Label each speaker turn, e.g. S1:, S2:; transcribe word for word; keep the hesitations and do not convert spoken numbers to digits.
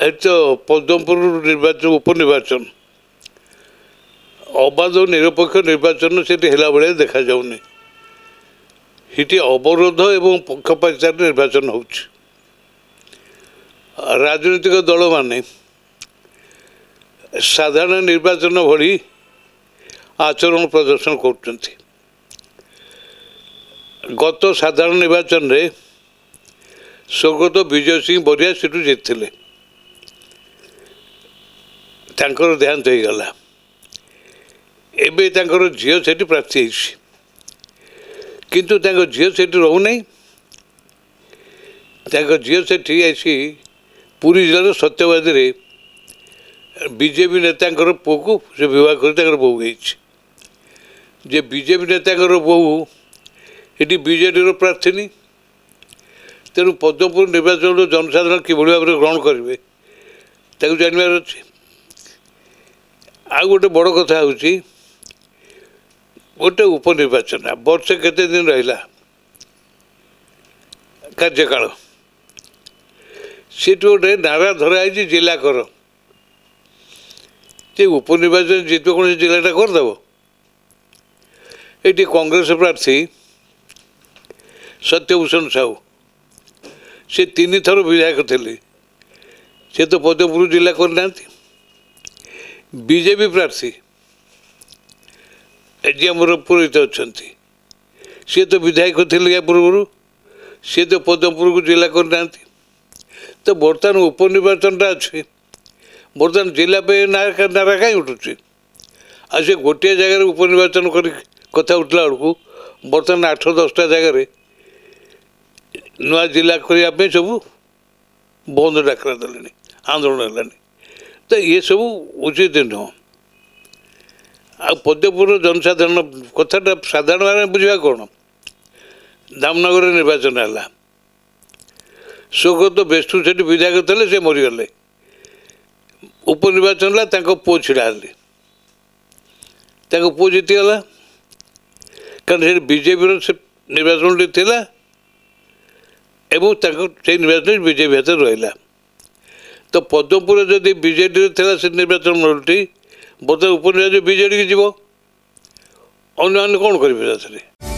S1: तो पद्मपुर निर्वाचन उपनिर्वाचन अबाध निरपेक्ष निर्वाचन से भाई देखा जाऊनी ये अवरोध एवं पक्षपातितार निर्वाचन हो राजनीतिक दल माने साधारण निर्वाचन भली आचरण प्रदर्शन कर गत साधारण निर्वाचन रे स्वर्गत विजय सिंह बरिया सीटू जीतते तांकर देहांत हो गला एबे तांकर झील से प्रार्थी किंतु तांकर झील से रोना झील से आई पुरी जिलार सत्यवादी रे बीजेपी नेता पुओ को से विवाह कर बहु जे बीजेपी नेता बहु ये बीजेडी प्रार्थी तेणु पद्मपुर निर्वाचन जनसाधारण किभली भाव में ग्रहण करेंगे ताकू जानवर अच्छे आउ गोटे बड़ कथा हूँ गोटे उपनिर्वाचन वर्ष केते दिन रहा कार्यकाल सीट गोटे नारा धराई जिला कर उपनिर्वाचन जित कौन जिलाटा करदेव ये कांग्रेस प्रार्थी सत्यभूषण साहू से तीन थर विधायक थे से तो पद्मपुर जिला करना बीजेपी प्रार्थी जी आमर पुरोहित अच्छा सी तो विधायक थे या पूर्व सी तो पद्मपुर को जिला करना तो बर्तमान उपनिर्वाचनटा अच्छे बर्तमान जिला पे नारा नारा कहीं उठुचे आ से गोटे जगार उपनिर्वाचन कर कथा उठला बेलू बर्तमान आठ दसटा जगार नुआ जिला करने सब बंद डाकरा दे आंदोलन है तो ये सब उचित नुह आ पद्मपुर जनसाधारण कथाटा साधारण भाव बुझा कौन धामनगर निर्वाचन है स्वर्गत बेस्तु से विधायक थे से मरीगले उपनिर्वाचन है पुओ छिड़ा पुओ जीतीगला कारण बीजेपी निर्वाचन था से निर्वाचन बीजेपी हाथ रहा तो पद्मपुर जदि बीजेडी था से निर्वाचन मंडली बर्तमान उपनिर्वाचन बीजेडी की जीव अन्य कौन करेंगे।